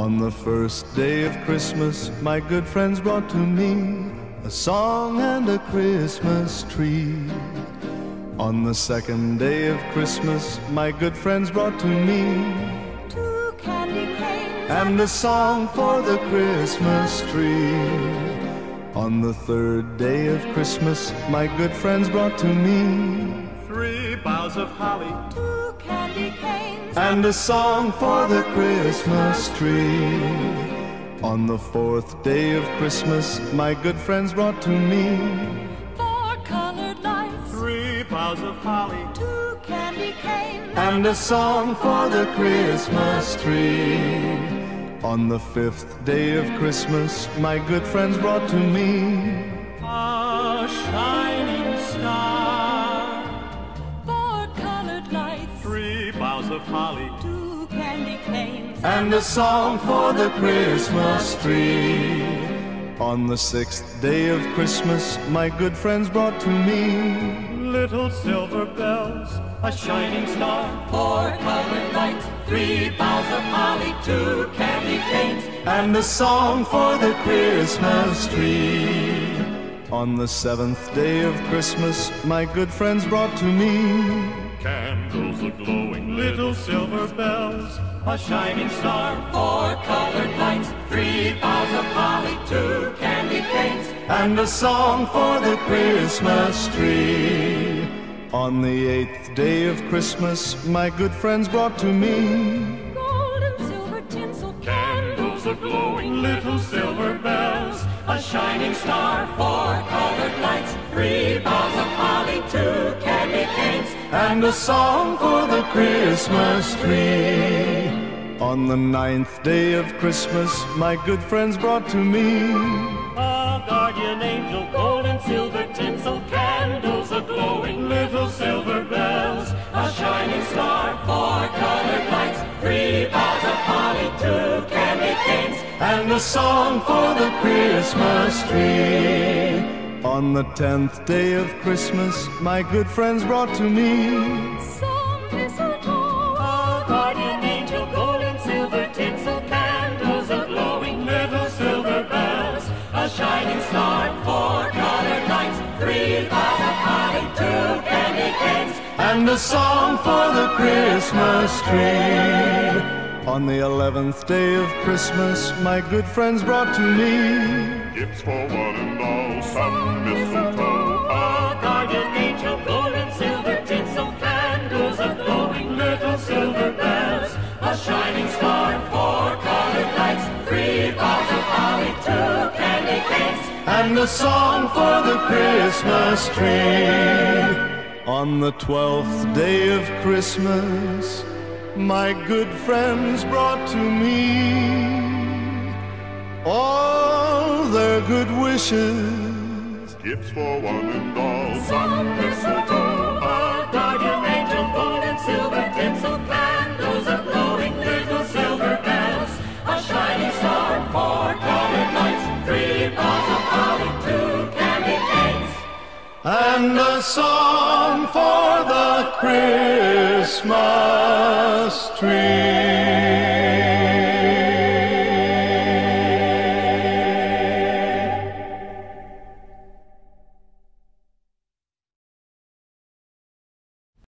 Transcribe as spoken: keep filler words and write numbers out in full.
On the first day of Christmas, my good friends brought to me a song and a Christmas tree. On the second day of Christmas, my good friends brought to me two candy canes and a song for the Christmas tree. On the third day of Christmas, my good friends brought to me three boughs of holly, two candy canes and a song for the Christmas tree. On the fourth day of Christmas, my good friends brought to me four colored lights, three boughs of holly, two candy canes and a song for the Christmas tree. On the fifth day of Christmas, my good friends brought to me a shining star, four colored lights, three boughs of holly, two candy canes and a song for the Christmas tree. On the sixth day of Christmas, my good friends brought to me little silver bells, a shining star, four colored lights, three boughs of holly, two candy canes and a song for the Christmas tree. On the seventh day of Christmas, my good friends brought to me candles a-glowing, little silver bells, a shining star, four colored lights, three boughs of holly, two candy canes and a song for the Christmas tree. On the eighth day of Christmas, my good friends brought to me gold and silver tinsel candles a-glowing, little silver bells, a shining star, four colored lights, three boughs of holly, two candy canes and a song for the Christmas tree. On the ninth day of Christmas, my good friends brought to me a guardian angel, gold and silver tinsel, candles a-glowing, little silver bells, a shining star, four colored lights, three boughs of holly, two candy canes and a song for the Christmas tree. On the tenth day of Christmas, my good friends brought to me some mistletoe, a guardian angel, gold and silver tinsel, candles a-glowing, little silver bells, a shining star, four colored lights, three boughs of holly, two candy canes and a song for the Christmas tree. On the eleventh day of Christmas, my good friends brought to me gifts for one and all, some mistletoe, a guardian angel, gold and silver tinsel, candles a-glowing, little silver bells, a shining star, four colored lights, three boughs of holly, two candy canes and a song for the Christmas tree. On the twelfth day of Christmas, my good friends brought to me all their good wishes, gifts for one and all, some mistletoe, a guardian angel, gold and silver tinsel, candles a-glowing, little silver bells, a shining star, four colored lights, three boughs of holly, two candy canes and a song for the Christmas tree.